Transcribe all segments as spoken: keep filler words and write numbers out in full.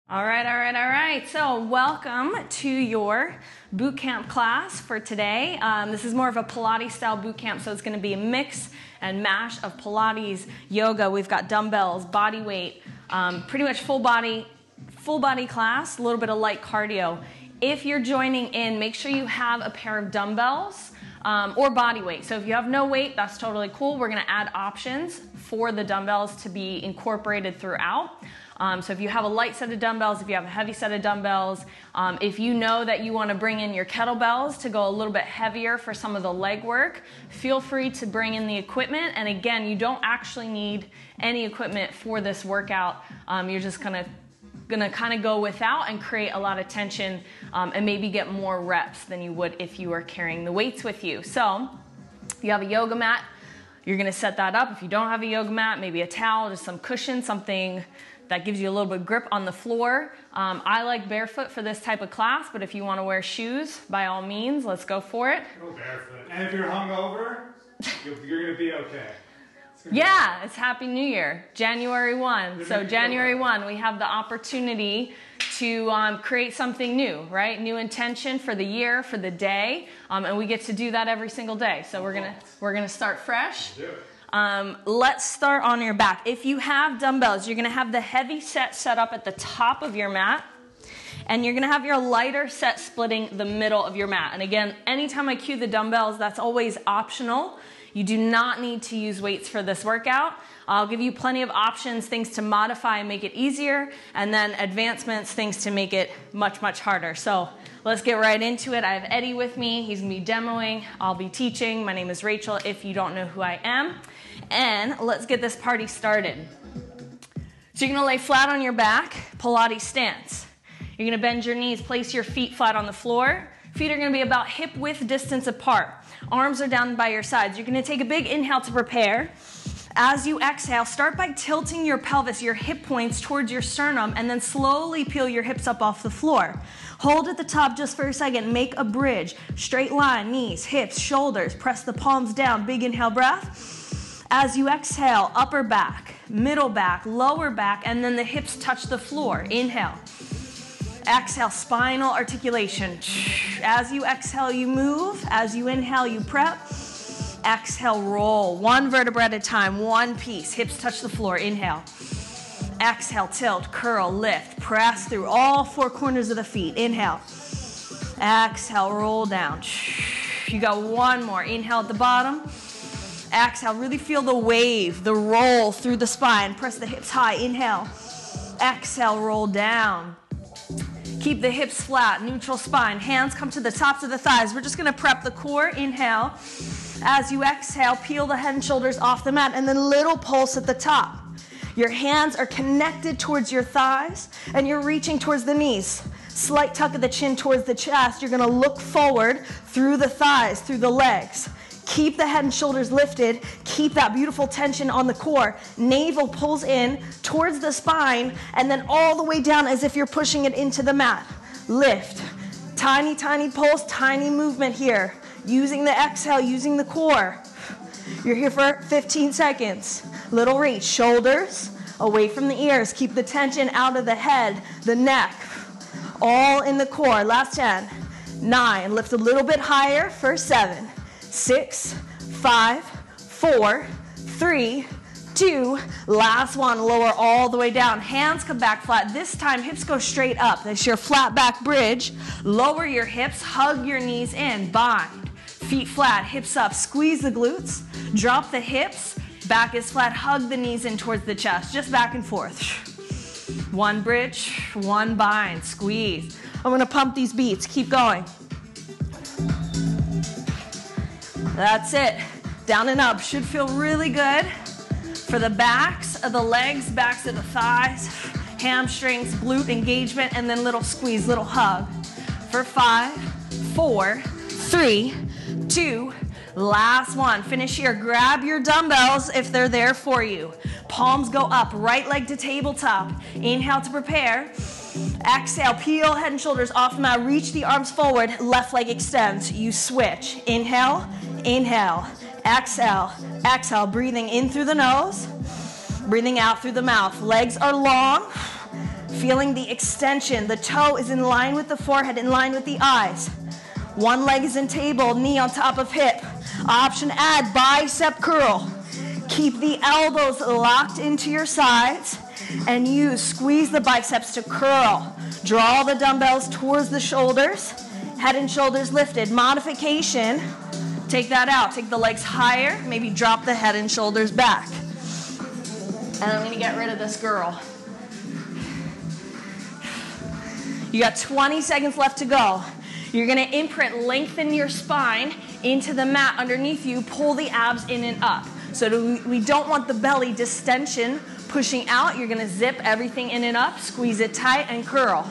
All right, all right, all right. So welcome to your boot camp class for today. Um, this is more of a Pilates style boot camp, so it's going to be a mix and mash of Pilates, yoga. We've got dumbbells, body weight, um, pretty much full body, full body class, a little bit of light cardio. If you're joining in, make sure you have a pair of dumbbells um, or body weight. So if you have no weight, that's totally cool. We're going to add options for the dumbbells to be incorporated throughout. Um, so if you have a light set of dumbbells, if you have a heavy set of dumbbells, um, if you know that you want to bring in your kettlebells to go a little bit heavier for some of the leg work, feel free to bring in the equipment. And again, you don't actually need any equipment for this workout. Um, you're just gonna gonna kind of go without and create a lot of tension um, and maybe get more reps than you would if you were carrying the weights with you. So if you have a yoga mat, you're gonna set that up. If you don't have a yoga mat, maybe a towel, just some cushion, something that gives you a little bit of grip on the floor. Um, I like barefoot for this type of class, but if you want to wear shoes, by all means, let's go for it. Go barefoot. And if you're hungover, you're going to be okay. It's yeah, it's Happy New Year, January first. So January first, we have the opportunity to um, create something new, right? New intention for the year, for the day, um, and we get to do that every single day. So we're gonna we're gonna start fresh. Do it. Um, let's start on your back. If you have dumbbells, you're going to have the heavy set set up at the top of your mat, and you're going to have your lighter set splitting the middle of your mat. And again, anytime I cue the dumbbells, that's always optional. You do not need to use weights for this workout. I'll give you plenty of options, things to modify and make it easier, and then advancements, things to make it much, much harder. So let's get right into it. I have Eddie with me. He's going to be demoing. I'll be teaching. My name is Rachel, if you don't know who I am. And let's get this party started. So you're going to lay flat on your back, Pilates stance. You're going to bend your knees, place your feet flat on the floor. Feet are going to be about hip width distance apart. Arms are down by your sides. You're going to take a big inhale to prepare. As you exhale, start by tilting your pelvis, your hip points towards your sternum, and then slowly peel your hips up off the floor. Hold at the top just for a second. Make a bridge. Straight line, knees, hips, shoulders. Press the palms down. Big inhale breath. As you exhale, upper back, middle back, lower back, and then the hips touch the floor. Inhale. Exhale, spinal articulation. As you exhale, you move. As you inhale, you prep. Exhale, roll. One vertebra at a time, one piece. Hips touch the floor. Inhale. Exhale, tilt, curl, lift. Press through all four corners of the feet. Inhale. Exhale, roll down. You got one more. Inhale at the bottom. Exhale, really feel the wave, the roll through the spine. Press the hips high. Inhale. Exhale, roll down. Keep the hips flat, neutral spine. Hands come to the tops of the thighs. We're just going to prep the core. Inhale. As you exhale, peel the head and shoulders off the mat, and then little pulse at the top. Your hands are connected towards your thighs, and you're reaching towards the knees. Slight tuck of the chin towards the chest. You're going to look forward through the thighs, through the legs. Keep the head and shoulders lifted. Keep that beautiful tension on the core. Navel pulls in towards the spine and then all the way down as if you're pushing it into the mat. Lift. Tiny, tiny pulse, tiny movement here. Using the exhale, using the core. You're here for fifteen seconds. Little reach. Shoulders away from the ears. Keep the tension out of the head, the neck. All in the core. Last ten. Nine. Lift a little bit higher for seven. Six, five, four, three, two, last one. Lower all the way down. Hands come back flat. This time, hips go straight up. That's your flat back bridge. Lower your hips, hug your knees in, bind. Feet flat, hips up, squeeze the glutes, drop the hips, back is flat, hug the knees in towards the chest, just back and forth. One bridge, one bind, squeeze. I'm gonna pump these beats, keep going. That's it. Down and up. Should feel really good for the backs of the legs, backs of the thighs, hamstrings, glute engagement, and then little squeeze, little hug. For five, four, three, two, last one. Finish here. Grab your dumbbells if they're there for you. Palms go up, right leg to tabletop. Inhale to prepare. Exhale, peel head and shoulders off the mat. Reach the arms forward, left leg extends. You switch. Inhale, inhale, exhale, exhale. Breathing in through the nose, breathing out through the mouth. Legs are long. Feeling the extension. The toe is in line with the forehead, in line with the eyes. One leg is in table, knee on top of hip. Option add bicep curl. Keep the elbows locked into your sides and use, squeeze the biceps to curl. Draw the dumbbells towards the shoulders, head and shoulders lifted. Modification, take that out. Take the legs higher, maybe drop the head and shoulders back. And I'm gonna get rid of this girl. You got twenty seconds left to go. You're gonna imprint, lengthen your spine into the mat underneath you, pull the abs in and up. So we don't want the belly distension pushing out. You're gonna zip everything in and up, squeeze it tight and curl.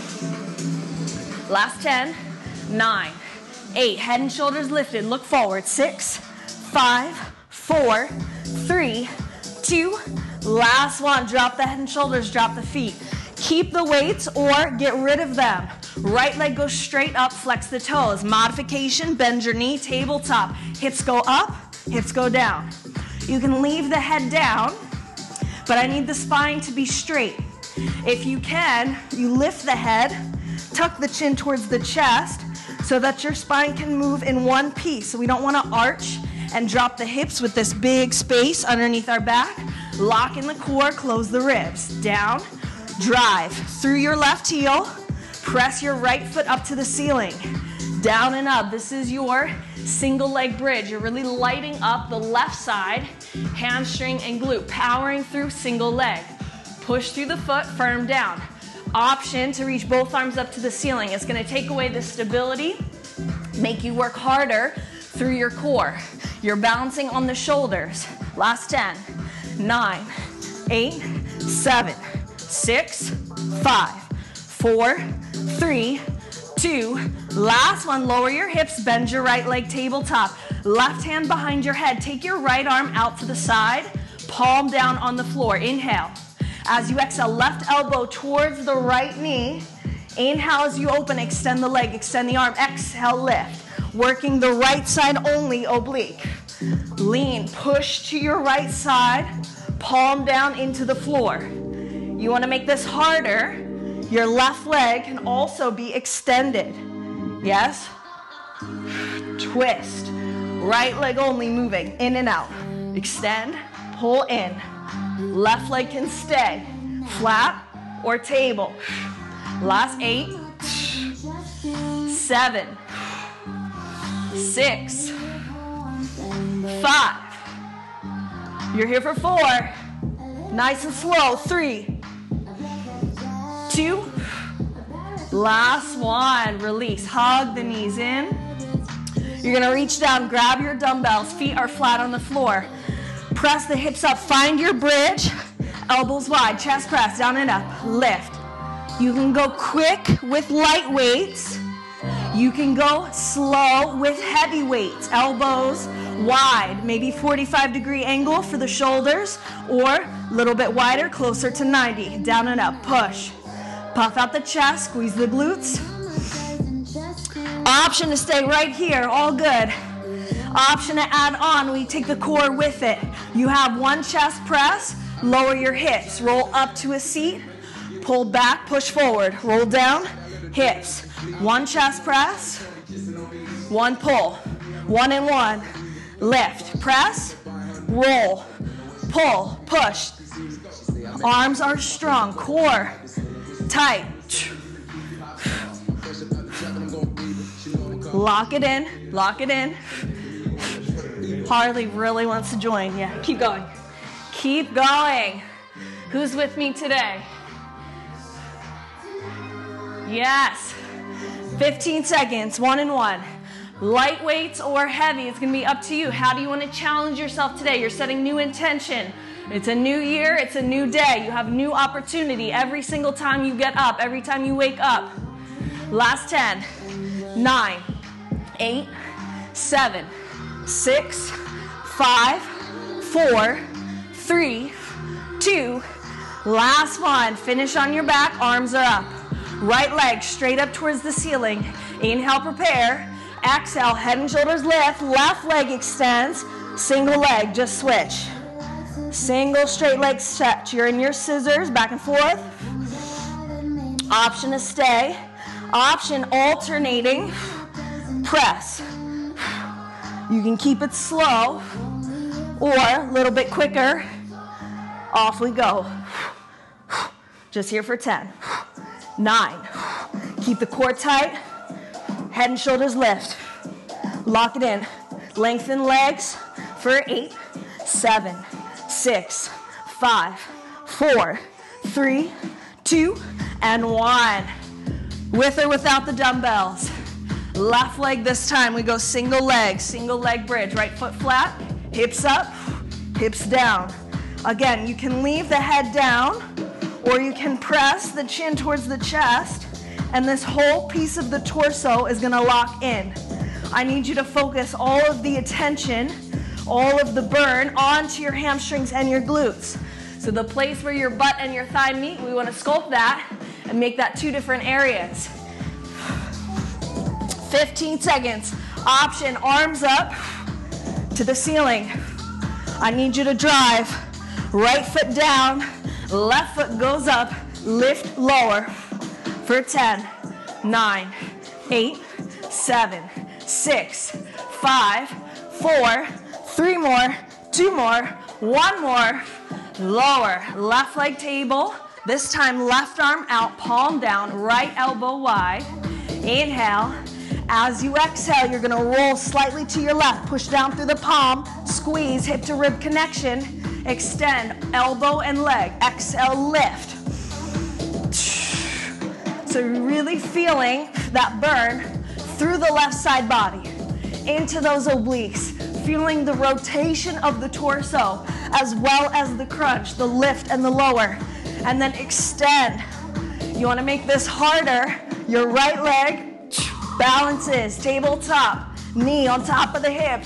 Last ten, nine, eight, head and shoulders lifted, look forward. Six, five, four, three, two, last one. Drop the head and shoulders, drop the feet. Keep the weights or get rid of them. Right leg goes straight up, flex the toes. Modification, bend your knee, tabletop. Hips go up, hips go down. You can leave the head down, but I need the spine to be straight. If you can, you lift the head, tuck the chin towards the chest so that your spine can move in one piece. So we don't want to arch and drop the hips with this big space underneath our back. Lock in the core, close the ribs. Down, drive through your left heel, press your right foot up to the ceiling. Down and up. This is your single leg bridge. You're really lighting up the left side, hamstring and glute, powering through single leg. Push through the foot, firm down. Option to reach both arms up to the ceiling. It's going to take away the stability, make you work harder through your core. You're balancing on the shoulders. Last ten, nine, eight, seven, six, five, four, three, two, last one. Lower your hips, bend your right leg, tabletop. Left hand behind your head. Take your right arm out to the side, palm down on the floor. Inhale. As you exhale, left elbow towards the right knee. Inhale as you open, extend the leg, extend the arm. Exhale, lift. Working the right side only, oblique. Lean, push to your right side, palm down into the floor. You want to make this harder. Your left leg can also be extended. Yes? Twist. Right leg only moving in and out. Extend, pull in. Left leg can stay flat or table. Last eight, seven, six, five. You're here for four. Nice and slow. Three, two, last one. Release. Hug the knees in. You're gonna reach down, grab your dumbbells. Feet are flat on the floor. Press the hips up. Find your bridge. Elbows wide. Chest press. Down and up. Lift. You can go quick with light weights. You can go slow with heavy weights. Elbows wide. Maybe forty-five degree angle for the shoulders, or a little bit wider, closer to ninety. Down and up. Push. Puff out the chest. Squeeze the glutes. Option to stay right here. All good. Option to add on. We take the core with it. You have one chest press. Lower your hips. Roll up to a seat. Pull back. Push forward. Roll down. Hips. One chest press. One pull. One and one. Lift. Press. Roll. Pull. Push. Arms are strong. Core tight. Lock it in. Lock it in. Harley really wants to join. Yeah, keep going. Keep going. Who's with me today? Yes. fifteen seconds, one and one. Light weights or heavy, it's gonna be up to you. How do you wanna challenge yourself today? You're setting new intention. It's a new year, it's a new day. You have new opportunity every single time you get up, every time you wake up. Last ten, nine, eight, seven, six, five, four, three, two, last one. Finish on your back, arms are up. Right leg straight up towards the ceiling. Inhale, prepare. Exhale, head and shoulders lift. Left leg extends. Single leg, just switch. Single straight leg stretch. You're in your scissors, back and forth. Option to stay. Option alternating. Press. You can keep it slow or a little bit quicker. Off we go. Just here for ten. Nine. Keep the core tight. Head and shoulders lift. Lock it in. Lengthen legs for eight, seven, six, five, four, three, two, and one. With or without the dumbbells. Left leg this time. We go single leg, single leg bridge. Right foot flat, hips up, hips down. Again, you can leave the head down, or you can press the chin towards the chest, and this whole piece of the torso is gonna lock in. I need you to focus all of the attention, all of the burn onto your hamstrings and your glutes. So the place where your butt and your thigh meet, we wanna sculpt that and make that two different areas. fifteen seconds. Option, arms up to the ceiling. I need you to drive. Right foot down, left foot goes up, lift lower for ten, nine, eight, seven, six, five, four, three more, two more, one more, lower. Left leg table, this time left arm out, palm down, right elbow wide. Inhale. As you exhale, you're gonna roll slightly to your left, push down through the palm, squeeze hip to rib connection, extend elbow and leg, exhale, lift. So you're really feeling that burn through the left side body, into those obliques, feeling the rotation of the torso, as well as the crunch, the lift and the lower, and then extend. You wanna make this harder. Your right leg balances, tabletop, knee on top of the hip.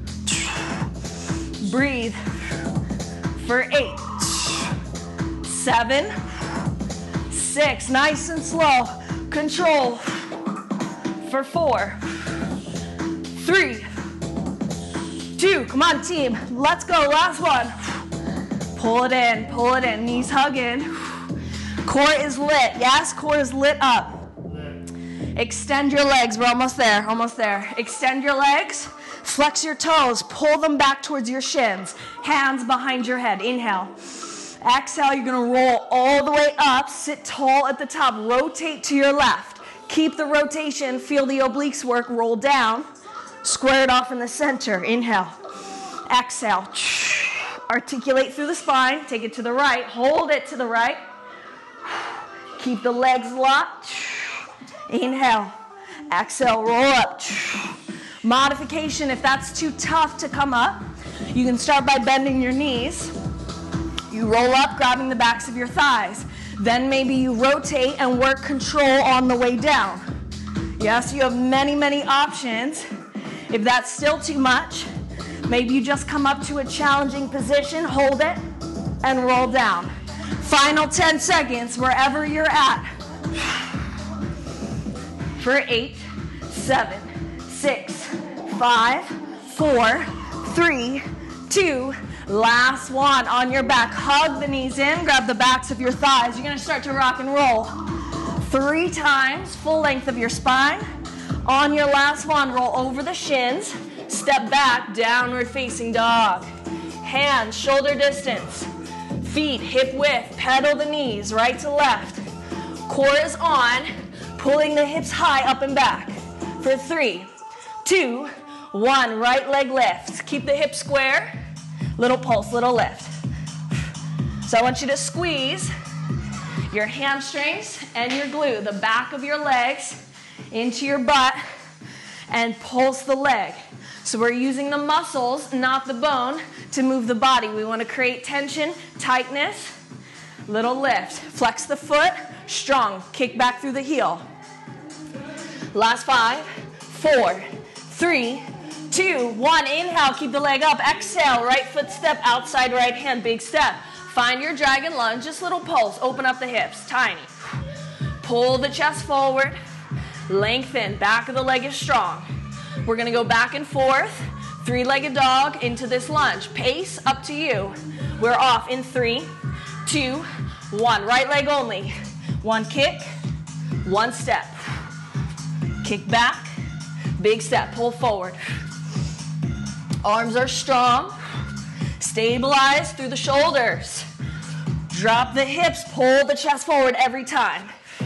Breathe for eight, seven, six, nice and slow. Control for four, three, two, come on team, let's go, last one. Pull it in, pull it in, knees hugging. Core is lit, yes, core is lit up. Extend your legs, we're almost there, almost there. Extend your legs, flex your toes, pull them back towards your shins. Hands behind your head, inhale. Exhale, you're gonna roll all the way up, sit tall at the top, rotate to your left. Keep the rotation, feel the obliques work, roll down, square it off in the center, inhale. Exhale, articulate through the spine, take it to the right, hold it to the right. Keep the legs locked. Inhale, exhale, roll up. Modification, if that's too tough to come up, you can start by bending your knees. You roll up, grabbing the backs of your thighs. Then maybe you rotate and work control on the way down. Yes, you have many, many options. If that's still too much, maybe you just come up to a challenging position, hold it, and roll down. Final ten seconds, wherever you're at. For eight, seven, six, five, four, three, two, last one. On your back, hug the knees in, grab the backs of your thighs. You're gonna start to rock and roll. Three times, full length of your spine. On your last one, roll over the shins, step back, downward facing dog. Hands, shoulder distance. Feet, hip width, pedal the knees, right to left. Core is on. Pulling the hips high up and back for three, two, one. Right leg lifts. Keep the hips square. Little pulse, little lift. So I want you to squeeze your hamstrings and your glute, the back of your legs into your butt, and pulse the leg. So we're using the muscles, not the bone, to move the body. We want to create tension, tightness, little lift. Flex the foot, strong. Kick back through the heel. Last five, four, three, two, one. Inhale, keep the leg up. Exhale, right foot step, outside right hand, big step. Find your dragon lunge, just little pulse. Open up the hips, tiny. Pull the chest forward, lengthen. Back of the leg is strong. We're gonna go back and forth, three-legged dog into this lunge. Pace, up to you. We're off in three, two, one. Right leg only. One kick, One step. Kick back. Big step. Pull forward. Arms are strong. Stabilize through the shoulders. Drop the hips. Pull the chest forward every time.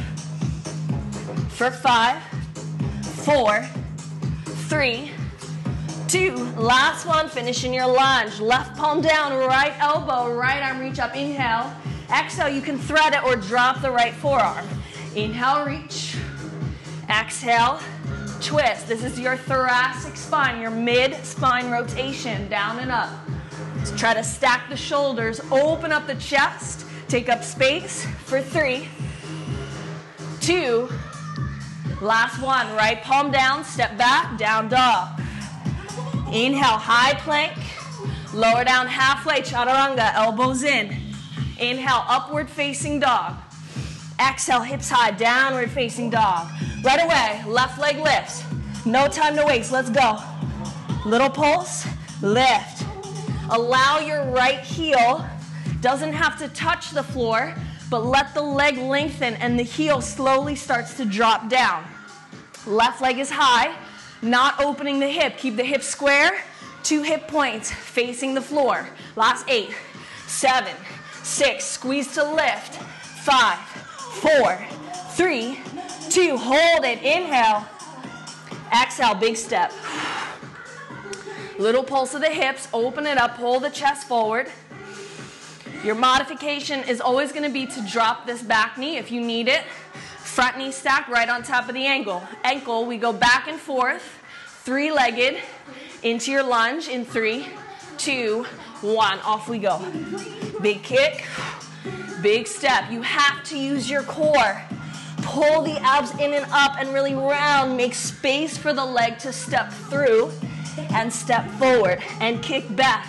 For five, four, three, two. Last one. Finish in your lunge. Left palm down. Right elbow. Right arm reach up. Inhale. Exhale. You can thread it or drop the right forearm. Inhale. Reach. Exhale. Twist. This is your thoracic spine, your mid-spine rotation, down and up. So try to stack the shoulders, open up the chest, take up space for three, two, last one. Right palm down, step back, down dog. Inhale, high plank, lower down halfway, chaturanga, elbows in. Inhale, upward facing dog. Exhale, hips high, downward facing dog. Right away, left leg lifts. No time to waste, let's go. Little pulse, lift. Allow your right heel, doesn't have to touch the floor, but let the leg lengthen and the heel slowly starts to drop down. Left leg is high, not opening the hip. Keep the hip square, two hip points facing the floor. Last eight, seven, six, squeeze to lift. Five, four, three, two, hold it, inhale, exhale, big step. Little pulse of the hips, open it up, pull the chest forward. Your modification is always going to be to drop this back knee if you need it. Front knee stacked right on top of the ankle. Ankle, we go back and forth, three-legged, into your lunge in three, two, one, off we go. Big kick. Big step. You have to use your core. Pull the abs in and up and really round. Make space for the leg to step through and step forward and kick back.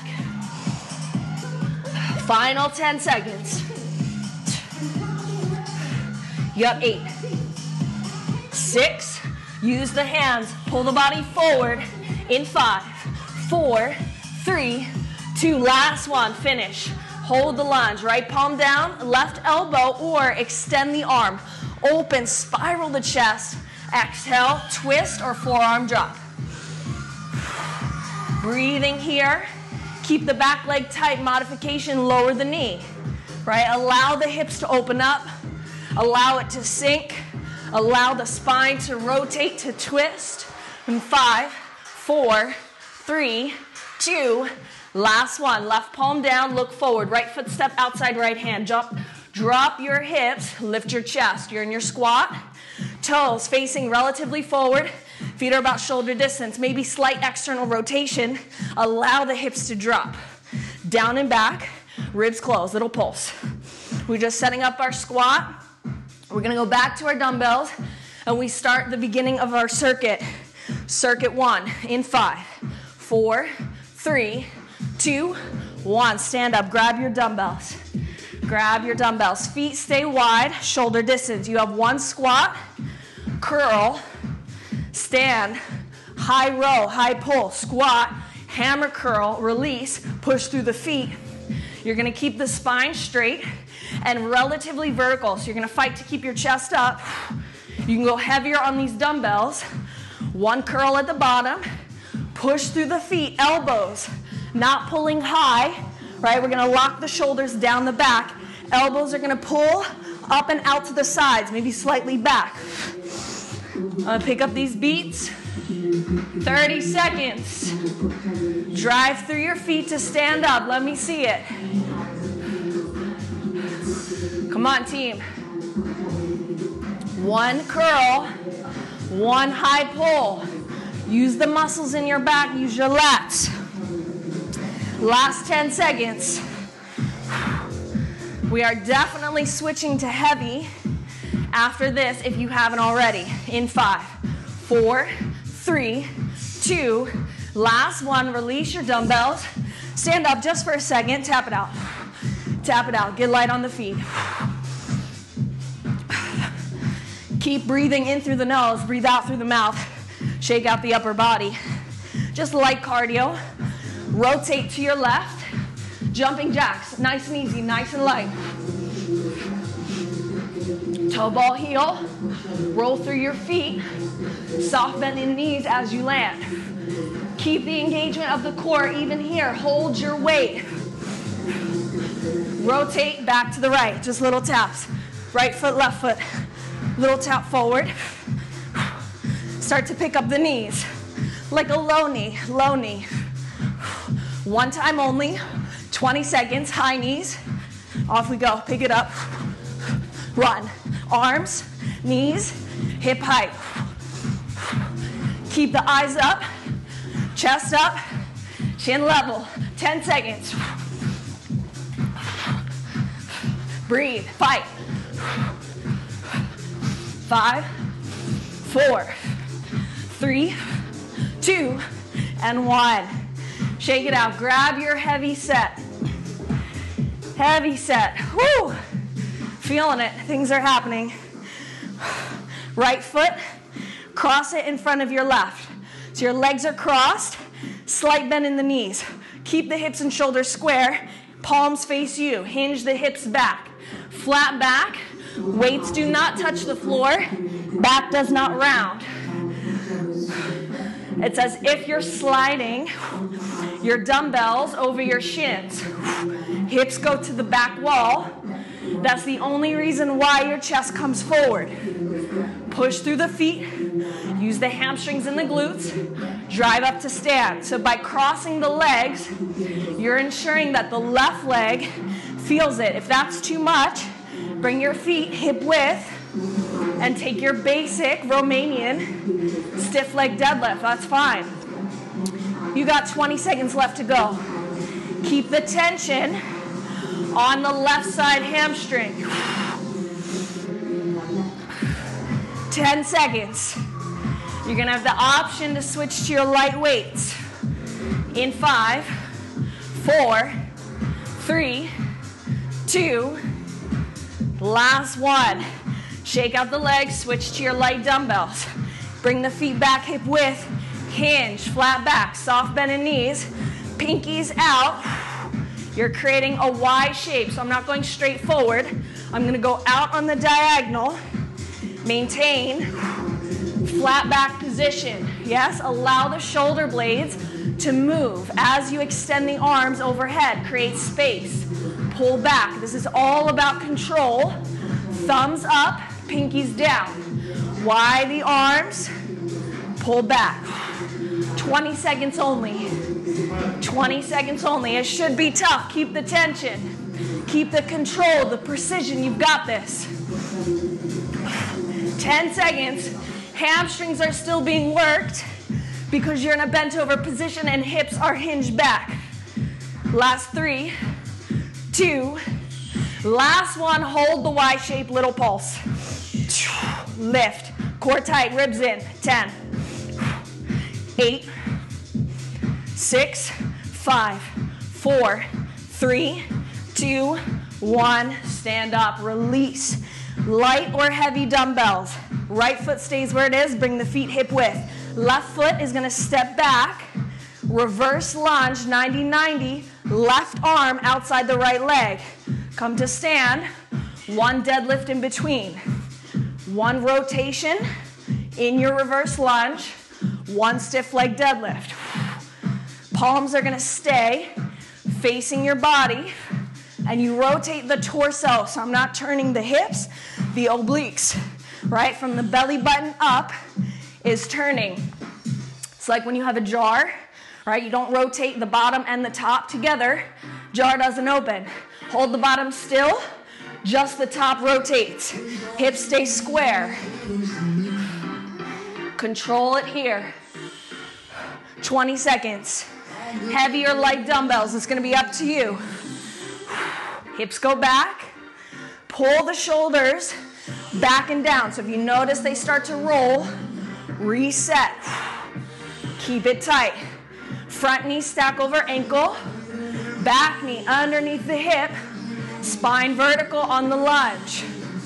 Final ten seconds. You got eight, six, use the hands, pull the body forward in five, four, three, two, last one, finish. Hold the lunge, right palm down, left elbow, or extend the arm. Open, spiral the chest. Exhale, twist or forearm drop. Breathing here. Keep the back leg tight. Modification, lower the knee. Right? Allow the hips to open up. Allow it to sink. Allow the spine to rotate, to twist. In five, four, three, two, last one. Left palm down, look forward. Right foot step outside right hand. Drop, drop your hips, lift your chest. You're in your squat. Toes facing relatively forward. Feet are about shoulder distance. Maybe slight external rotation. Allow the hips to drop. Down and back. Ribs closed. Little pulse. We're just setting up our squat. We're going to go back to our dumbbells. And we start the beginning of our circuit. Circuit one in five, four, three, two, one. Stand up. Grab your dumbbells. Grab your dumbbells. Feet stay wide, shoulder distance. You have one squat, curl, stand, high row, high pull, squat, hammer curl, release, push through the feet. You're going to keep the spine straight and relatively vertical. So you're going to fight to keep your chest up. You can go heavier on these dumbbells. One curl at the bottom. Push through the feet, elbows, not pulling high, right? We're going to lock the shoulders down the back. Elbows are going to pull up and out to the sides, maybe slightly back. I'm going to pick up these beats. thirty seconds. Drive through your feet to stand up. Let me see it. Come on, team. One curl, one high pull. Use the muscles in your back. Use your lats. Last ten seconds. We are definitely switching to heavy after this if you haven't already. In five, four, three, two, last one. Release your dumbbells. Stand up just for a second. Tap it out. Tap it out. Get light on the feet. Keep breathing in through the nose. Breathe out through the mouth. Shake out the upper body. Just light cardio. Rotate to your left. Jumping jacks. Nice and easy. Nice and light. Toe ball heel, roll through your feet, soft bend in knees as you land. Keep the engagement of the core even here. Hold your weight. Rotate back to the right, just little taps. Right foot, left foot, little tap forward. Start to pick up the knees, like a low knee, low knee. One time only, twenty seconds, high knees. Off we go, pick it up. Run, arms, knees, hip height. Keep the eyes up, chest up, chin level. ten seconds. Breathe, fight. Five, four, three, two, and one. Shake it out. Grab your heavy set. Heavy set. Woo! Feeling it. Things are happening. Right foot, cross it in front of your left. So your legs are crossed, slight bend in the knees. Keep the hips and shoulders square. Palms face you. Hinge the hips back. Flat back. Weights do not touch the floor. Back does not round. It's as if you're sliding your dumbbells over your shins. Hips go to the back wall. That's the only reason why your chest comes forward. Push through the feet. Use the hamstrings and the glutes. Drive up to stand. So by crossing the legs, you're ensuring that the left leg feels it. If that's too much, bring your feet hip width and take your basic Romanian stiff leg deadlift. That's fine. You got twenty seconds left to go. Keep the tension on the left side hamstring. ten seconds. You're gonna have the option to switch to your light weights. In five, four, three, two, last one. Shake out the legs, switch to your light dumbbells. Bring the feet back hip width, hinge, flat back, soft bend in knees, pinkies out. You're creating a Y shape, so I'm not going straight forward. I'm gonna go out on the diagonal, maintain flat back position. Yes, allow the shoulder blades to move as you extend the arms overhead, create space, pull back. This is all about control. Thumbs up, pinkies down. Y the arms, pull back. twenty seconds only. twenty seconds only. It should be tough. Keep the tension. Keep the control, the precision. You've got this. ten seconds. Hamstrings are still being worked because you're in a bent over position and hips are hinged back. Last three, two, last one. Hold the Y shape, little pulse. Lift. Core tight, ribs in. ten, eight, six, five, four, three, two, one. Stand up, release. Light or heavy dumbbells. Right foot stays where it is, bring the feet hip width. Left foot is gonna step back, reverse lunge, ninety ninety, left arm outside the right leg. Come to stand, one deadlift in between. One rotation in your reverse lunge, one stiff leg deadlift. Palms are gonna stay facing your body, and you rotate the torso. So I'm not turning the hips, the obliques, right? From the belly button up is turning. It's like when you have a jar, right? You don't rotate the bottom and the top together. Jar doesn't open. Hold the bottom still, just the top rotates. Hips stay square. Control it here. twenty seconds. Heavy or light dumbbells, it's gonna be up to you. Hips go back. Pull the shoulders back and down. So if you notice they start to roll, reset. Keep it tight. Front knee stack over ankle. Back knee underneath the hip. Spine vertical on the lunge.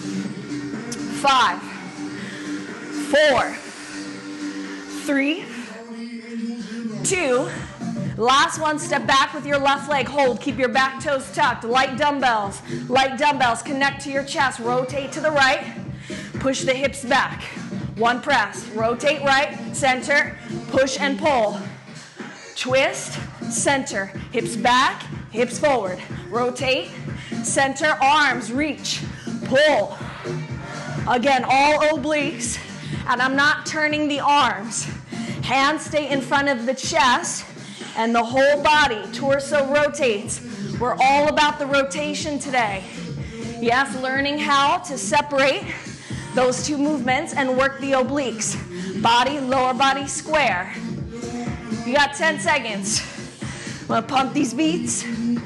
Five, four, three, two. Last one, step back with your left leg. Hold, keep your back toes tucked. Light dumbbells, light dumbbells. Connect to your chest, rotate to the right. Push the hips back. One press. Rotate right, center, push and pull. Twist, center, hips back, hips forward. Rotate, center, arms, reach, pull. Again, all obliques, and I'm not turning the arms. Hands stay in front of the chest, and the whole body, torso rotates. We're all about the rotation today. Yes, learning how to separate those two movements and work the obliques. Body, lower body, square. You got ten seconds. I'm gonna pump these beats.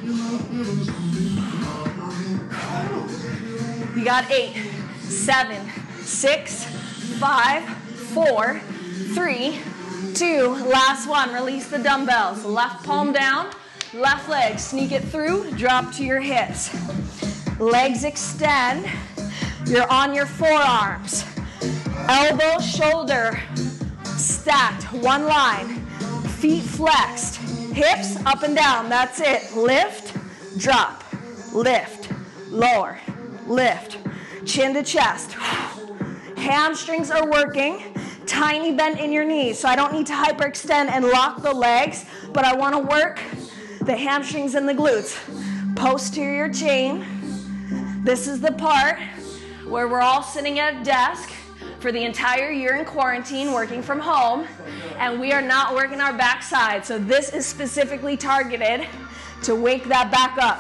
You got eight, seven, six, five, four, three, two, last one. Release the dumbbells. Left palm down, left leg. Sneak it through, drop to your hips. Legs extend. You're on your forearms. Elbow, shoulder, stacked, one line. Feet flexed. Hips up and down, that's it. Lift, drop, lift, lower, lift. Chin to chest. Hamstrings are working. Tiny bend in your knees. So I don't need to hyperextend and lock the legs, but I want to work the hamstrings and the glutes. Posterior chain. This is the part where we're all sitting at a desk for the entire year in quarantine, working from home, and we are not working our backside. So this is specifically targeted to wake that back up.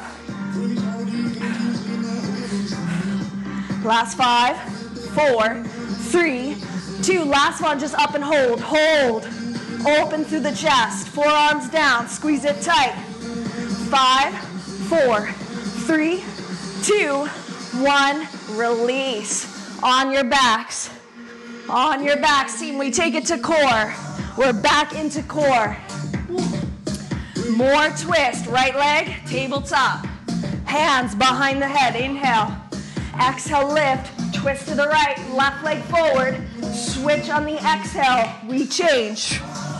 Last five, four, three, two. Last one, just up and hold. Hold. Open through the chest. Forearms down. Squeeze it tight. Five, four, three, two, one. Release. On your backs. On your backs, team. We take it to core. We're back into core. More twist. Right leg, tabletop. Hands behind the head. Inhale. Exhale, lift. Twist to the right. Left leg forward. Switch on the exhale. We change.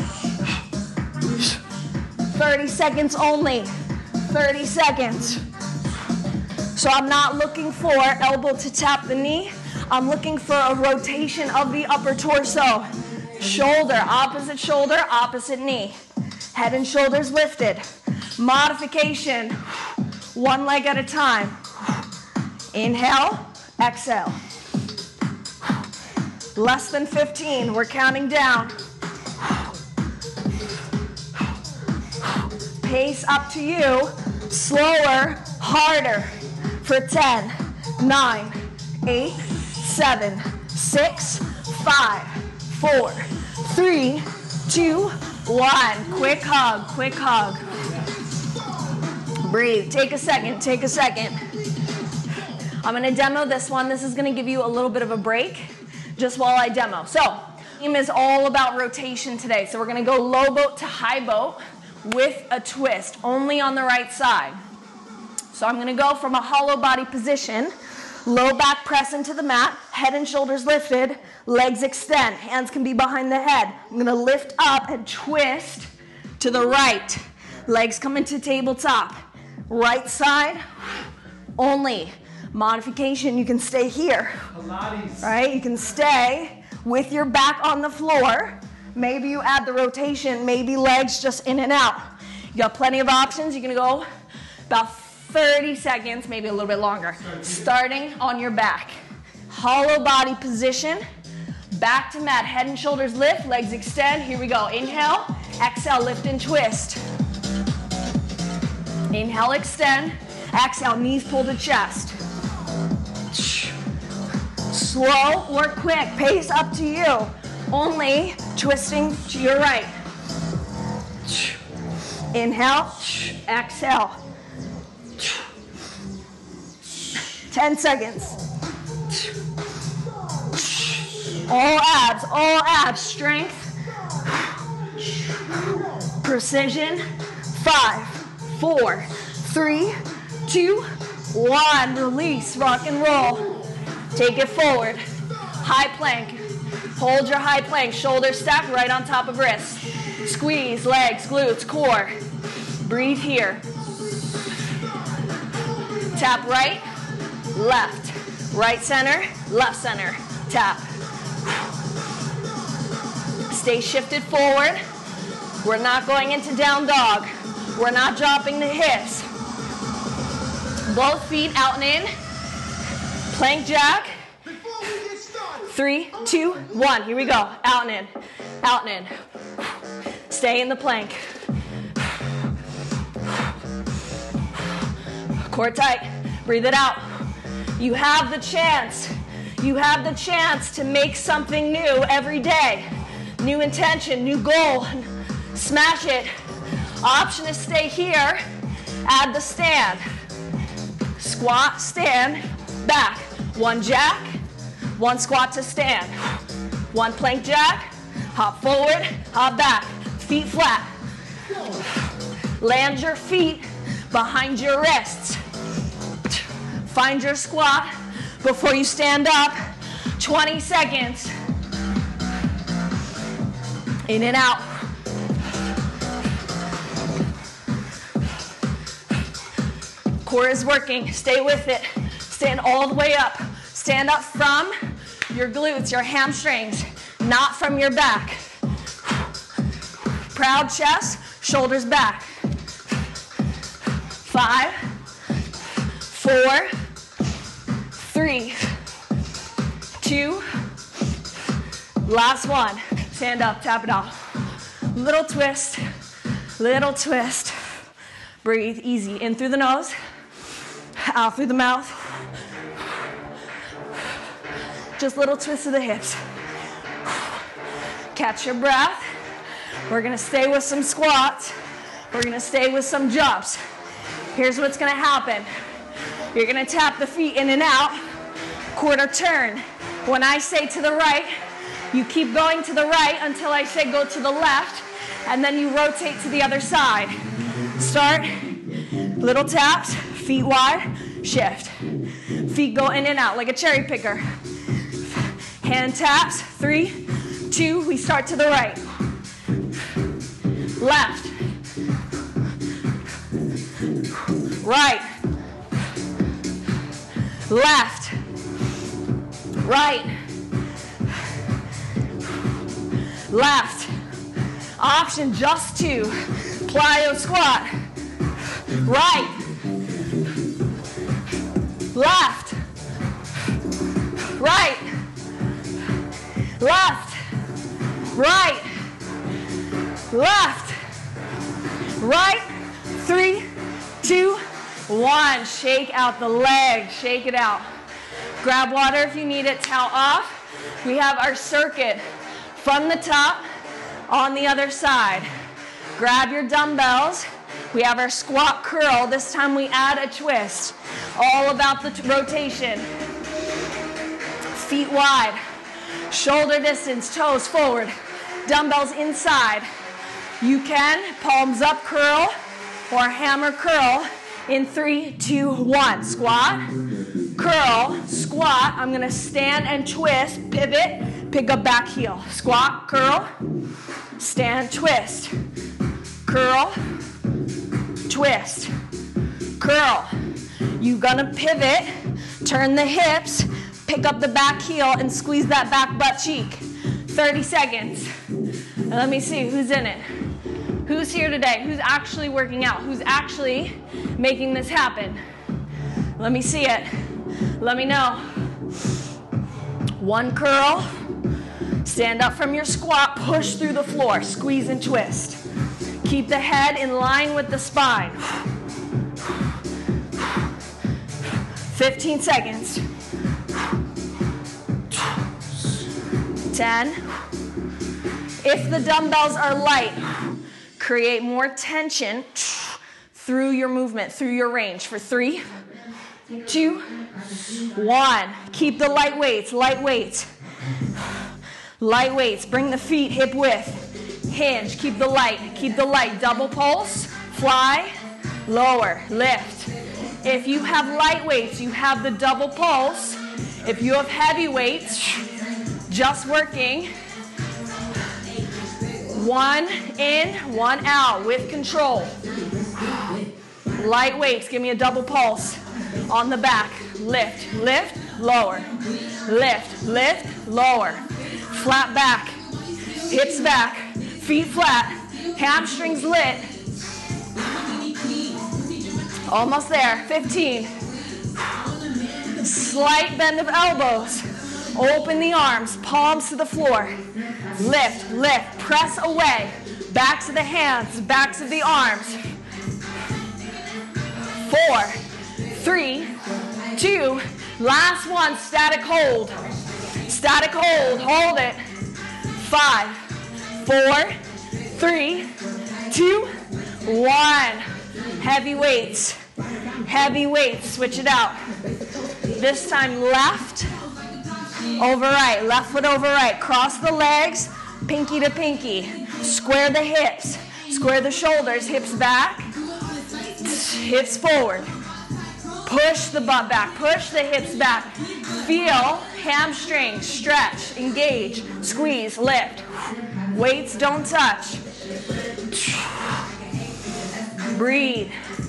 thirty seconds only. thirty seconds. So I'm not looking for elbow to tap the knee. I'm looking for a rotation of the upper torso. Shoulder, opposite shoulder, opposite knee. Head and shoulders lifted. Modification. One leg at a time. Inhale, exhale. Less than fifteen, we're counting down. Pace up to you. Slower, harder. For ten, nine, eight, seven, six, five, four, three, two, one. Quick hug, quick hug. Breathe, take a second, take a second. I'm gonna demo this one. This is gonna give you a little bit of a break just while I demo. So, theme is all about rotation today. So we're gonna go low boat to high boat with a twist, only on the right side. So I'm gonna go from a hollow body position, low back press into the mat, head and shoulders lifted, legs extend, hands can be behind the head. I'm gonna lift up and twist to the right. Legs come into tabletop. Right side only. Modification, you can stay here. Pilates. Right, you can stay with your back on the floor. Maybe you add the rotation, maybe legs just in and out. You got plenty of options. You're gonna go about thirty seconds, maybe a little bit longer. Starting on your back. Hollow body position. Back to mat, head and shoulders lift, legs extend. Here we go. Inhale, exhale, lift and twist. Inhale, extend. Exhale, knees pull to chest. Slow or quick, pace up to you. Only twisting to your right. Inhale, exhale. ten seconds. All abs, all abs, strength. Precision. Five, four, three, two, one. Release, rock and roll. Take it forward. High plank. Hold your high plank. Shoulders stacked right on top of wrists. Squeeze, legs, glutes, core. Breathe here. Tap right, left. Right center, left center. tap. Stay shifted forward. We're not going into down dog. We're not dropping the hips. Both feet out and in. Plank jack. Three, two, one. Here we go. Out and in. Out and in. Stay in the plank. Core tight. Breathe it out. You have the chance. You have the chance to make something new every day. New intention, new goal. Smash it. Option is stay here. Add the stand. Squat, stand, back. One jack, one squat to stand. One plank jack, hop forward, hop back. Feet flat. Land your feet behind your wrists. Find your squat before you stand up. twenty seconds. In and out. Core is working. Stay with it. Stand all the way up. Stand up from your glutes, your hamstrings, not from your back. Proud chest, shoulders back. Five, four, three, two, last one. Stand up, tap it out. Little twist, little twist. Breathe, easy. In through the nose, out through the mouth. Just little twists of the hips. Catch your breath. We're gonna stay with some squats. We're gonna stay with some jumps. Here's what's gonna happen. You're gonna tap the feet in and out, quarter turn. When I say to the right, you keep going to the right until I say go to the left, and then you rotate to the other side. Start, little taps, feet wide, shift. Feet go in and out like a cherry picker. Hand taps, three, two, we start to the right. Left. Right. Left. Right. Left. Option just two. Plyo squat. Right. Left. Right. Left. Right. Left. Right. Three, two, one. Shake out the leg. Shake it out. Grab water if you need it. Towel off. We have our circuit from the top on the other side. Grab your dumbbells. We have our squat curl. This time we add a twist. All about the t- rotation. Feet wide. Shoulder distance, toes forward. Dumbbells inside. You can palms up curl or hammer curl in three, two, one. Squat, curl, squat. I'm gonna stand and twist, pivot, pick up back heel. Squat, curl, stand, twist. Curl, twist, curl. You're gonna pivot, turn the hips, pick up the back heel and squeeze that back butt cheek. thirty seconds. And let me see who's in it. Who's here today? Who's actually working out? Who's actually making this happen? Let me see it. Let me know. One curl. Stand up from your squat. Push through the floor. Squeeze and twist. Keep the head in line with the spine. fifteen seconds. ten. If the dumbbells are light, create more tension through your movement, through your range for three, two, one. Keep the light weights, light weights. Light weights, bring the feet hip width. Hinge, keep the light, keep the light. Double pulse, fly, lower, lift. If you have light weights, you have the double pulse. If you have heavy weights, just working. One in, one out with control. Light weights, give me a double pulse on the back. Lift, lift, lower. Lift, lift, lower. Flat back, hips back, feet flat, hamstrings lit. Almost there, fifteen. Slight bend of elbows. Open the arms, palms to the floor. Lift, lift, press away. Backs of the hands, backs of the arms. Four, three, two, last one, static hold. Static hold, hold it. Five, four, three, two, one. Heavy weights, heavy weights, switch it out. This time left, over right, left foot over right. Cross the legs, pinky to pinky. Square the hips, square the shoulders, hips back, hips forward. Push the butt back, push the hips back. Feel hamstrings, stretch, engage, squeeze, lift. Weights don't touch. Breathe.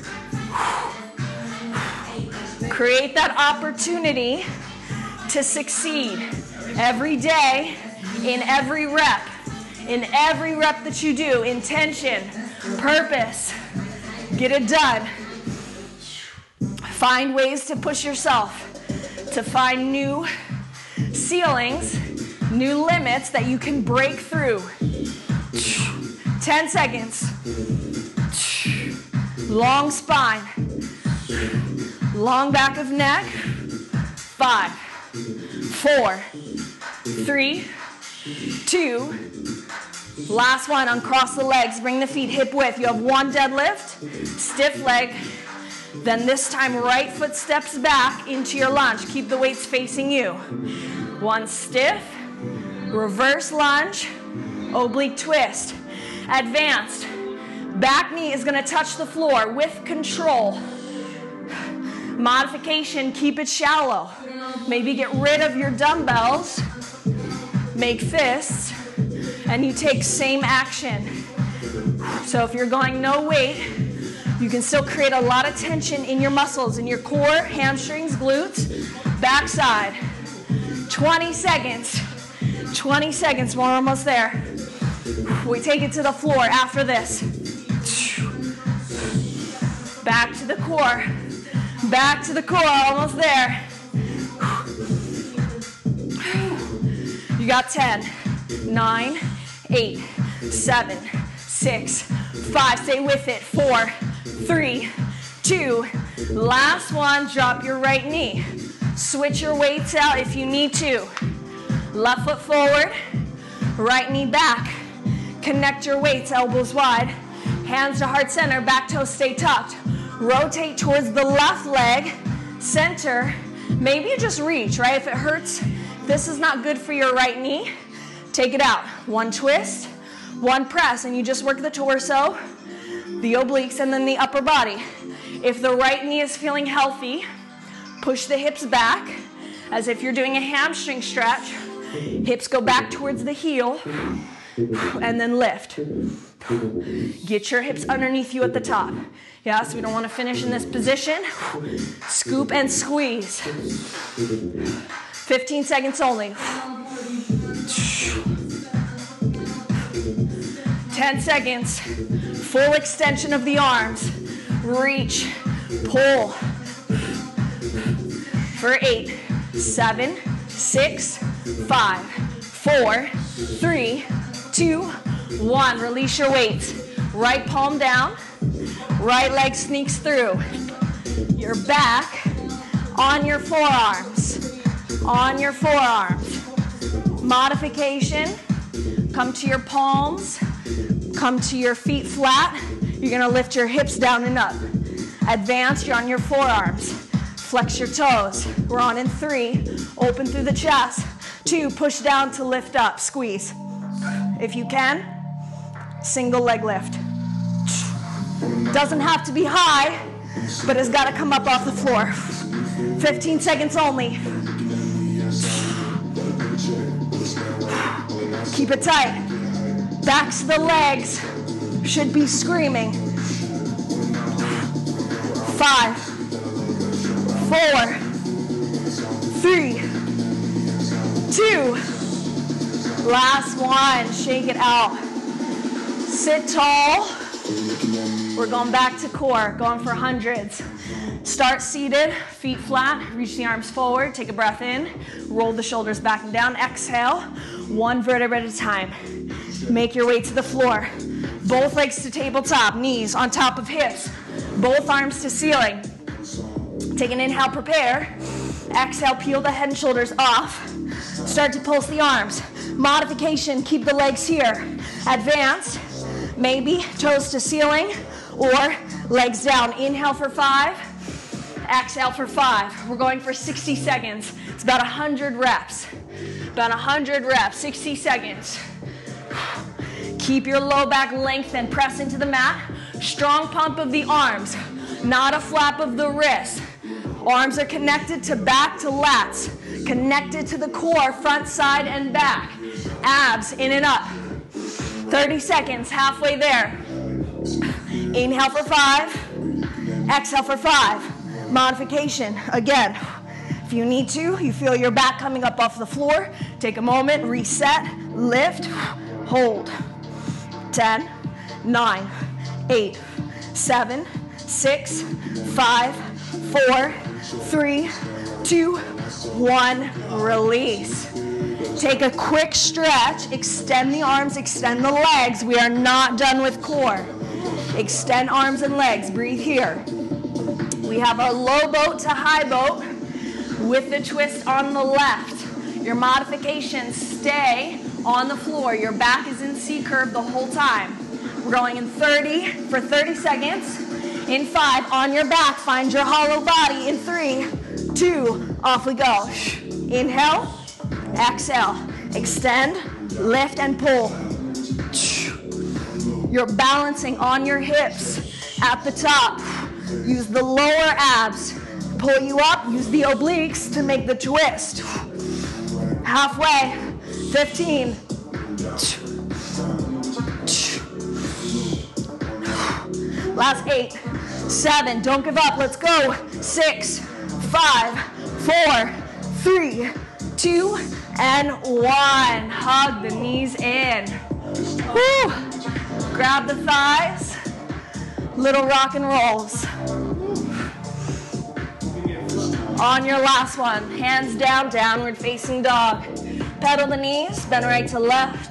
Create that opportunity to succeed every day, in every rep, in every rep that you do. Intention, purpose, get it done. Find ways to push yourself, to find new ceilings, new limits that you can break through. ten seconds. Long spine, long back of neck. Five, four, three, two, last one. Uncross the legs, bring the feet hip width. You have one deadlift, stiff leg. Then this time right foot steps back into your lunge. Keep the weights facing you. One stiff, reverse lunge, oblique twist. Advanced. Back knee is going to touch the floor with control. Modification, keep it shallow. Maybe get rid of your dumbbells. Make fists. And you take same action. So if you're going no weight, you can still create a lot of tension in your muscles, in your core, hamstrings, glutes, backside. twenty seconds. twenty seconds, we're almost there. We take it to the floor after this. Back to the core. Back to the core, almost there. You got ten, nine, eight, seven, six, five. Stay with it. Four, three, two. Last one, drop your right knee. Switch your weights out if you need to. Left foot forward, right knee back. Connect your weights, elbows wide. Hands to heart center, back toes stay tucked. Rotate towards the left leg, center. Maybe you just reach, right? If it hurts, this is not good for your right knee. Take it out. One twist, one press, and you just work the torso, the obliques, and then the upper body. If the right knee is feeling healthy, push the hips back as if you're doing a hamstring stretch. Hips go back towards the heel, and then lift. Get your hips underneath you at the top. Yes, we don't want to finish in this position. Scoop and squeeze. fifteen seconds only. ten seconds. Full extension of the arms. Reach, pull. For eight, seven, six, five, four, three, two, one. Release your weights. Right palm down. Right leg sneaks through. Your back on your forearms. On your forearms. Modification. Come to your palms. Come to your feet flat. You're going to lift your hips down and up. Advance, you're on your forearms. Flex your toes. We're on in three. Open through the chest. Two, push down to lift up. Squeeze. If you can, single leg lift. Doesn't have to be high, but it's got to come up off the floor. fifteen seconds only. Keep it tight. Backs of the legs should be screaming. Five, four, three, two, last one, shake it out. Sit tall. We're going back to core, going for hundreds. Start seated, feet flat, reach the arms forward, take a breath in, roll the shoulders back and down, exhale, one vertebra at a time. Make your way to the floor. Both legs to tabletop, knees on top of hips, both arms to ceiling. Take an inhale, prepare. Exhale, peel the head and shoulders off. Start to pulse the arms. Modification, keep the legs here. Advanced, maybe toes to ceiling or legs down. Inhale for five, exhale for five. We're going for sixty seconds. It's about one hundred reps. About one hundred reps, sixty seconds. Keep your low back lengthened, press into the mat. Strong pump of the arms, not a flap of the wrist. Arms are connected to back to lats, connected to the core, front, side, and back. Abs in and up. thirty seconds, halfway there. Inhale for five, exhale for five. Modification, again. If you need to, you feel your back coming up off the floor, take a moment, reset, lift, hold. ten, nine, eight, seven, six, five, four, three, two, one, release. Take a quick stretch, extend the arms, extend the legs. We are not done with core. Extend arms and legs, breathe here. We have our low boat to high boat with the twist on the left. Your modifications stay on the floor. Your back is in C curve the whole time. We're going in thirty for thirty seconds. In five, on your back, find your hollow body. In three, two, off we go. Inhale, exhale, extend, lift and pull. You're balancing on your hips at the top. Use the lower abs. Pull you up, use the obliques to make the twist. Halfway, fifteen. Last eight, seven, don't give up, let's go. Six, five, four, three, two, and one. Hug the knees in. Woo. Grab the thighs, little rock and rolls. On your last one, hands down, downward facing dog. Pedal the knees, bend right to left.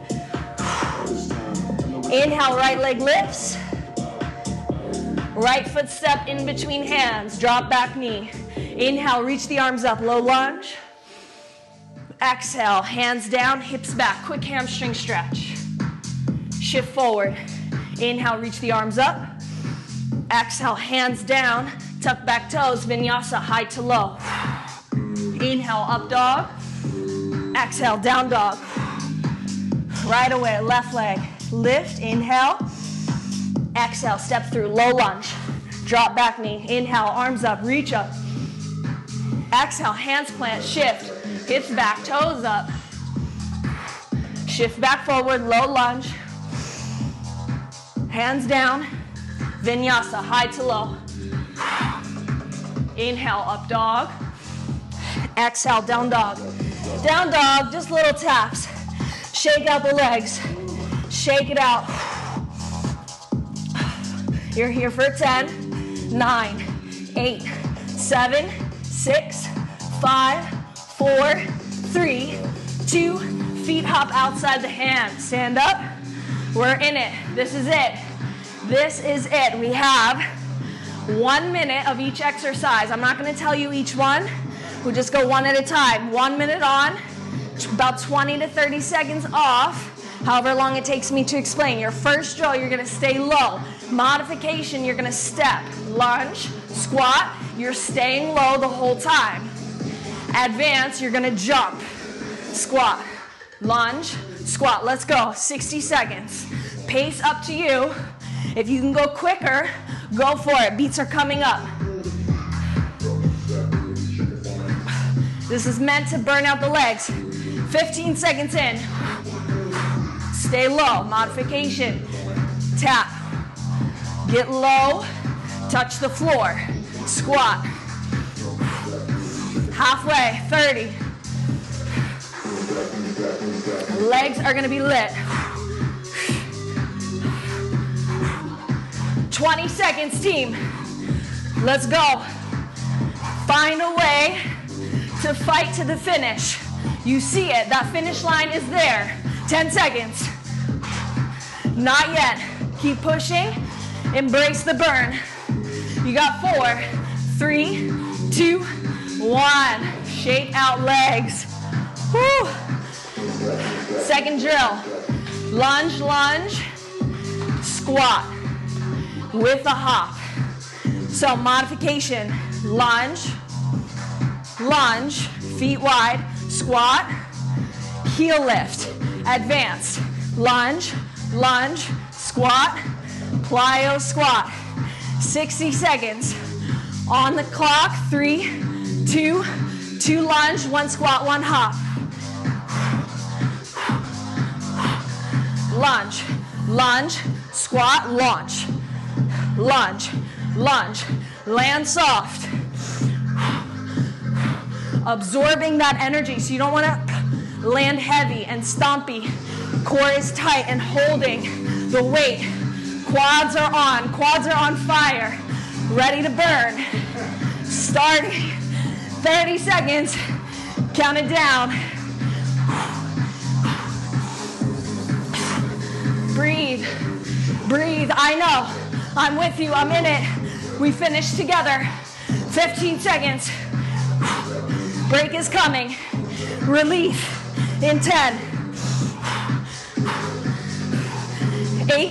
Inhale, right leg lifts. Right foot step in between hands, drop back knee. Inhale, reach the arms up, low lunge. Exhale, hands down, hips back, quick hamstring stretch. Shift forward. Inhale, reach the arms up. Exhale, hands down, tuck back toes, vinyasa, high to low. Inhale, up dog. Exhale, down dog. Right away, left leg. Lift, inhale. Exhale, step through, low lunge. Drop back knee. Inhale, arms up, reach up. Exhale, hands plant, shift. Hips back, toes up. Shift back forward, low lunge. Hands down, vinyasa, high to low. Inhale, up dog. Exhale, down dog. Down dog, just little taps. Shake out the legs. Shake it out. You're here for ten, nine, eight, seven, six, five, four, three, two, feet hop outside the hand. Stand up. We're in it. This is it. This is it. We have one minute of each exercise. I'm not going to tell you each one. We'll just go one at a time. One minute on, about twenty to thirty seconds off, however long it takes me to explain. Your first drill, you're going to stay low. Modification, you're going to step, lunge, squat. You're staying low the whole time. Advance, you're going to jump, squat, lunge, squat. Let's go. sixty seconds. Pace up to you. If you can go quicker, go for it. Beats are coming up. This is meant to burn out the legs. fifteen seconds in. Stay low. Modification. Tap. Get low. Touch the floor. Squat. Halfway, thirty. Legs are gonna be lit. twenty seconds, team. Let's go. Find a way to fight to the finish. You see it, that finish line is there. ten seconds. Not yet. Keep pushing. Embrace the burn. You got four, three, two, one. Shake out legs. Woo. Second drill. Lunge, lunge, squat with a hop. So modification, lunge, lunge, feet wide, squat, heel lift, advanced, lunge, lunge, squat, plyo squat. sixty seconds. On the clock, three, two, two lunge, one squat, one hop. Lunge, lunge, squat, launch. Lunge, lunge, land soft. Absorbing that energy, so you don't want to land heavy and stompy. Core is tight and holding the weight. Quads are on, quads are on fire. Ready to burn. Starting, thirty seconds, count it down. Breathe, breathe, I know, I'm with you, I'm in it. We finish together, fifteen seconds. Break is coming, relief in ten, eight,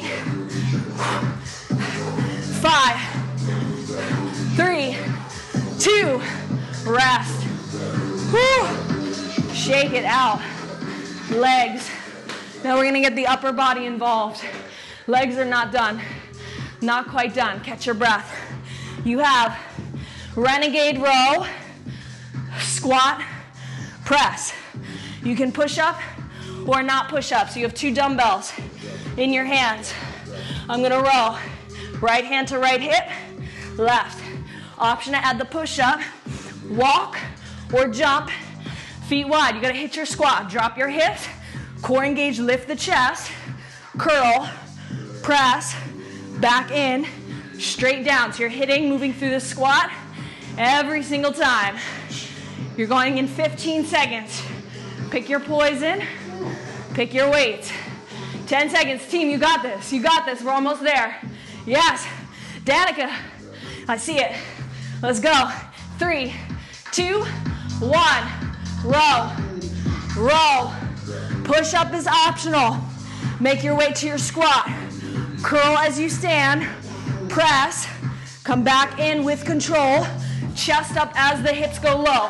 five, three, two, rest. Whew. Shake it out. Legs. Now we're gonna get the upper body involved. Legs are not done. Not quite done. Catch your breath. You have renegade row, squat, press. You can push up or not push up. So you have two dumbbells in your hands. I'm gonna row. Right hand to right hip, left. Option to add the push up, walk or jump, feet wide. You gotta hit your squat, drop your hips, core engage, lift the chest, curl, press, back in, straight down. So you're hitting, moving through the squat every single time. You're going in fifteen seconds. Pick your poison, pick your weight. ten seconds, team, you got this, you got this, we're almost there. Yes, Danica, I see it. Let's go. Three, two, one. Row, row. Push up is optional. Make your way to your squat. Curl as you stand. Press. Come back in with control. Chest up as the hips go low.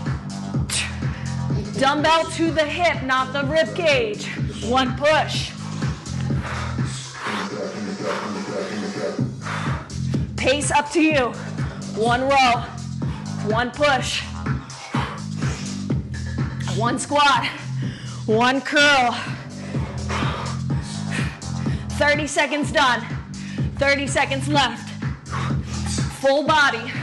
Dumbbell to the hip, not the rib cage. One push. Pace up to you. One row, one push, one squat, one curl. thirty seconds done. thirty seconds left. Full body.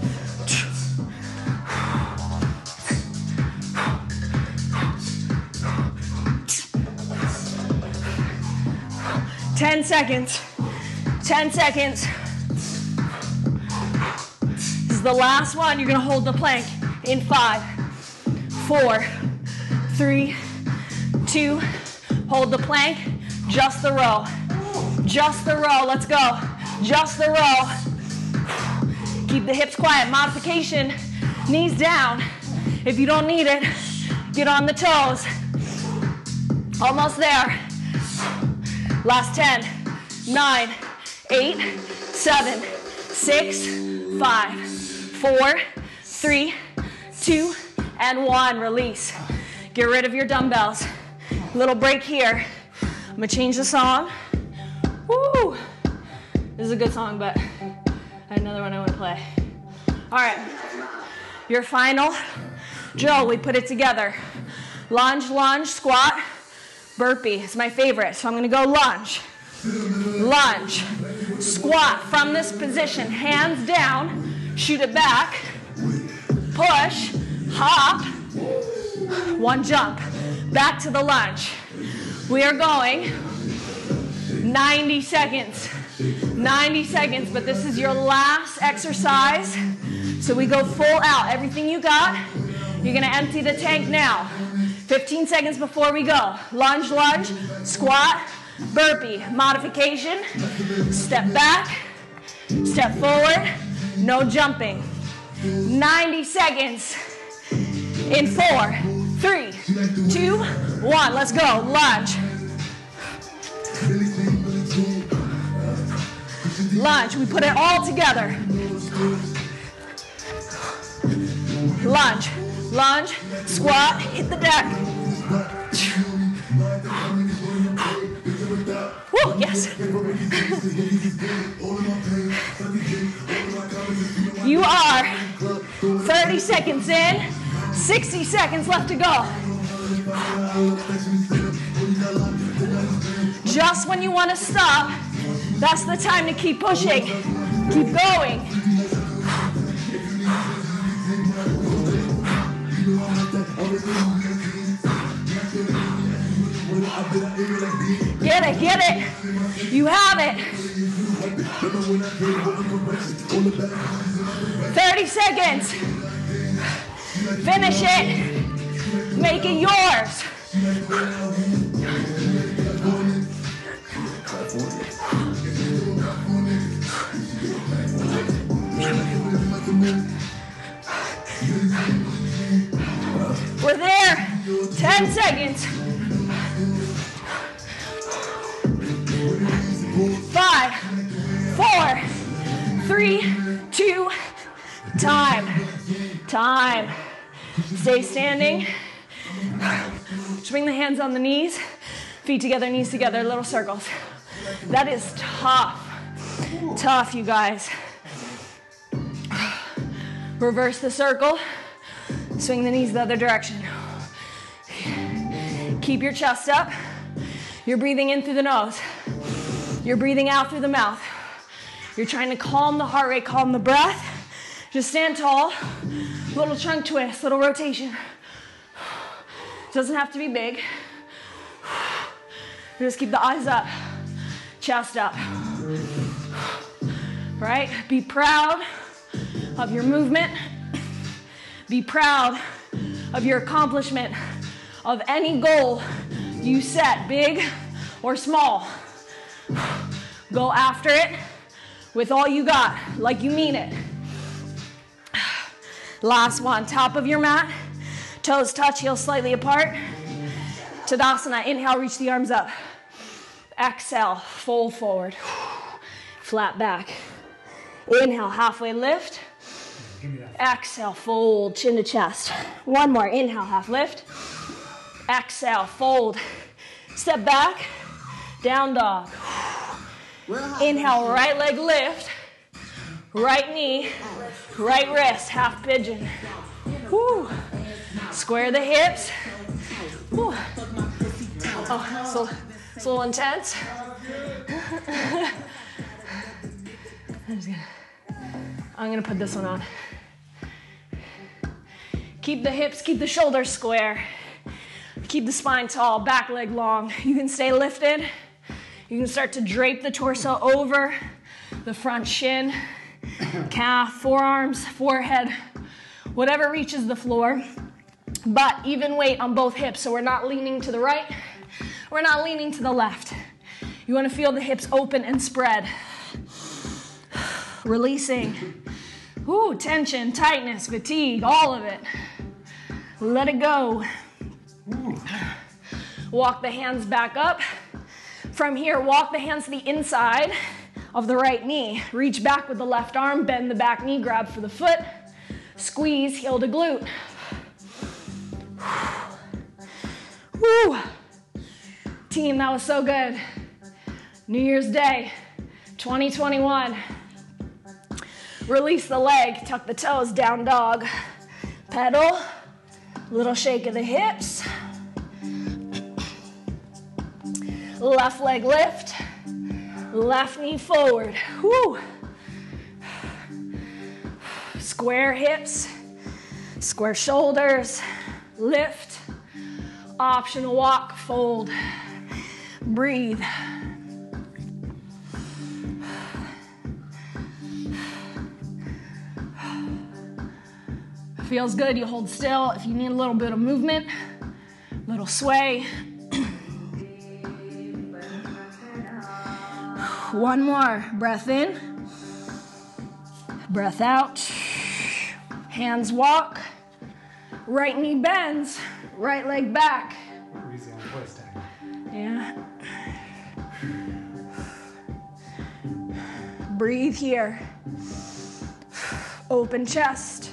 ten seconds. ten seconds. This is the last one. You're gonna hold the plank in five, four, three, two, hold the plank, just the row. Just the row, let's go. Just the row. Keep the hips quiet. Modification, knees down. If you don't need it, get on the toes. Almost there. Last ten, nine, eight, seven, six, five, four, three, two, and one. Release. Get rid of your dumbbells. Little break here. I'm gonna change the song. Woo! This is a good song, but I had another one I want to play. All right. Your final drill, we put it together. Lunge, lunge, squat, burpee. It's my favorite. So I'm going to go lunge, lunge, squat from this position. Hands down, shoot it back, push, hop, one jump. Back to the lunge. We are going ninety seconds. ninety seconds, but this is your last exercise. So we go full out. Everything you got, you're gonna empty the tank now. fifteen seconds before we go. Lunge, lunge, squat, burpee. Modification, step back, step forward, no jumping. ninety seconds in four, three, two, one. Let's go. Lunge. Lunge. We put it all together. Lunge. Lunge. Squat. Hit the deck. Woo, yes. You are thirty seconds in, sixty seconds left to go. Just when you want to stop, that's the time to keep pushing. Keep going. Get it, get it. You have it. thirty seconds. Finish it. Make it yours. We're there. ten seconds. Five, four, three, two, time. Time. Stay standing. Just bring the hands on the knees. Feet together, knees together, little circles. That is tough. Tough, you guys. Reverse the circle. Swing the knees the other direction. Keep your chest up. You're breathing in through the nose. You're breathing out through the mouth. You're trying to calm the heart rate, calm the breath. Just stand tall. Little trunk twist, little rotation. Doesn't have to be big. Just keep the eyes up, chest up. Right? Be proud of your movement. Be proud of your accomplishment of any goal you set, big or small. Go after it with all you got, like you mean it. Last one, top of your mat, toes touch, heels slightly apart. Tadasana, inhale, reach the arms up. Exhale, fold forward, flat back. Inhale, halfway lift. Exhale, fold, chin to chest. One more, inhale, half lift. Exhale, fold. Step back, down dog. Inhale, right leg lift. Right knee, right wrist, half pigeon. Woo. Square the hips. Woo. Oh, so it's a little intense. I'm just gonna, I'm gonna put this one on. Keep the hips, keep the shoulders square. Keep the spine tall, back leg long. You can stay lifted. You can start to drape the torso over the front shin, calf, forearms, forehead, whatever reaches the floor. But even weight on both hips, so we're not leaning to the right, we're not leaning to the left. You want to feel the hips open and spread. Releasing. Ooh, tension, tightness, fatigue, all of it. Let it go. Walk the hands back up. From here, walk the hands to the inside of the right knee. Reach back with the left arm, bend the back knee, grab for the foot. Squeeze, heel to glute. Woo. Team, that was so good. New Year's Day, twenty twenty-one. Release the leg, tuck the toes, down dog. Pedal, little shake of the hips. Left leg lift, left knee forward. Woo. Square hips, Square shoulders, lift, optional walk, fold, breathe. Feels good, you hold still. If you need a little bit of movement, little sway. One more, breath in, breath out. Hands walk, right knee bends, right leg back. Easy on the twist. Yeah. Breathe here. Open chest.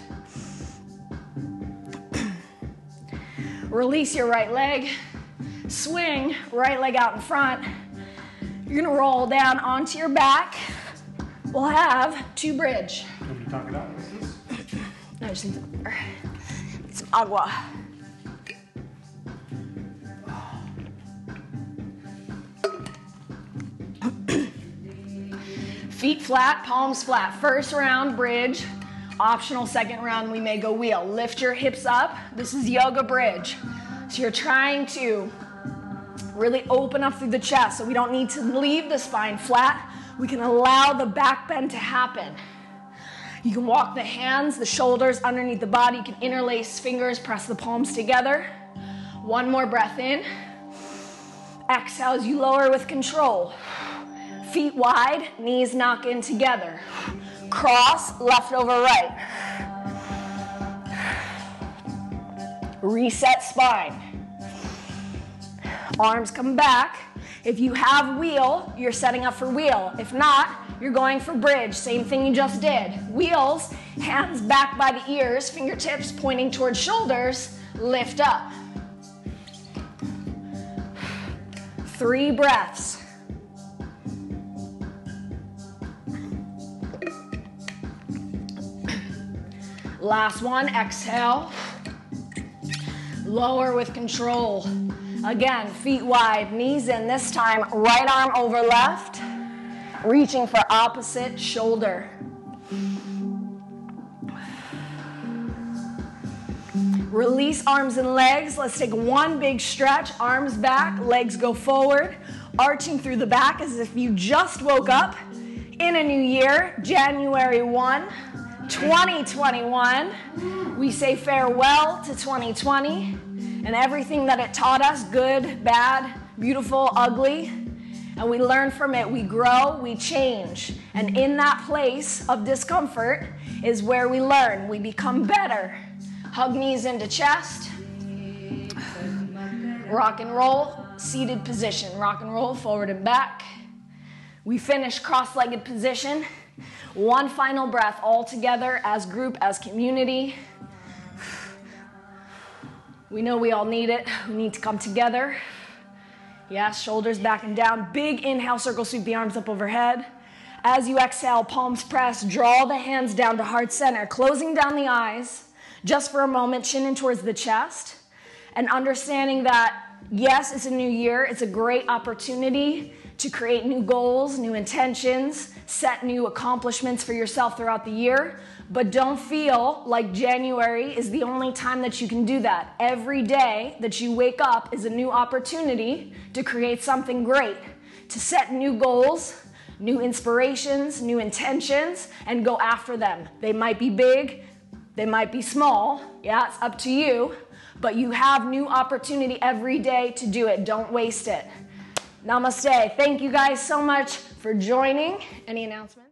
Release your right leg. Swing, right leg out in front. You're gonna roll down onto your back. We'll have two bridge. Can you talk it out? I just need some, need some agua. Feet flat, palms flat. First round, bridge. Optional second round, we may go wheel. Lift your hips up. This is yoga bridge. So you're trying to really open up through the chest, so we don't need to leave the spine flat. We can allow the back bend to happen. You can walk the hands, the shoulders underneath the body. You can interlace fingers, press the palms together. One more breath in. Exhale as you lower with control. Feet wide, knees knock in together. Cross, left over right. Reset spine. Arms come back. If you have wheel, you're setting up for wheel. If not, you're going for bridge. Same thing you just did. Wheels, hands back by the ears, fingertips pointing towards shoulders, lift up. Three breaths. Last one, exhale. Lower with control. Again, feet wide, knees in. This time, right arm over left. Reaching for opposite shoulder. Release arms and legs. Let's take one big stretch. Arms back, legs go forward. Arching through the back as if you just woke up in a new year, January first, twenty twenty-one. We say farewell to twenty twenty and everything that it taught us, good, bad, beautiful, ugly. And we learn from it, we grow, we change. And in that place of discomfort is where we learn, we become better. Hug knees into chest. Rock and roll, seated position. Rock and roll, forward and back. We finish cross-legged position. One final breath all together as group, as community. We know we all need it. We need to come together. Yes, shoulders back and down. Big inhale, circle, sweep the arms up overhead. As you exhale, palms press, draw the hands down to heart center, closing down the eyes just for a moment, chin in towards the chest, and understanding that, yes, it's a new year. It's a great opportunity to create new goals, new intentions, set new accomplishments for yourself throughout the year. But don't feel like January is the only time that you can do that. Every day that you wake up is a new opportunity to create something great, to set new goals, new inspirations, new intentions, and go after them. They might be big, they might be small. Yeah, it's up to you. But you have new opportunity every day to do it. Don't waste it. Namaste. Thank you guys so much for joining. Any announcements?